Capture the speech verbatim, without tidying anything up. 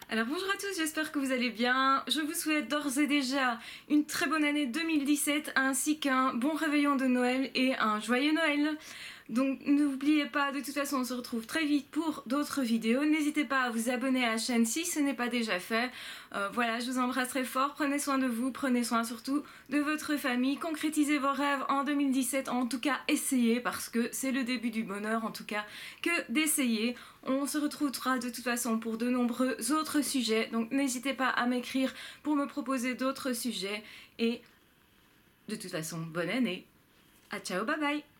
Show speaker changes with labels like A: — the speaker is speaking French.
A: Alors bonjour à tous, j'espère que vous allez bien. Je vous souhaite d'ores et déjà une très bonne année deux mille dix-sept ainsi qu'un bon réveillon de Noël et un joyeux Noël. Donc n'oubliez pas, de toute façon on se retrouve très vite pour d'autres vidéos. N'hésitez pas à vous abonner à la chaîne si ce n'est pas déjà fait. Euh, voilà, je vous embrasse très fort, prenez soin de vous, prenez soin surtout de votre famille. Concrétisez vos rêves en deux mille dix-sept, en tout cas essayez parce que c'est le début du bonheur en tout cas que d'essayer. On se retrouvera de toute façon pour de nombreux autres sujets, donc n'hésitez pas à m'écrire pour me proposer d'autres sujets et de toute façon bonne année. À ciao, bye bye.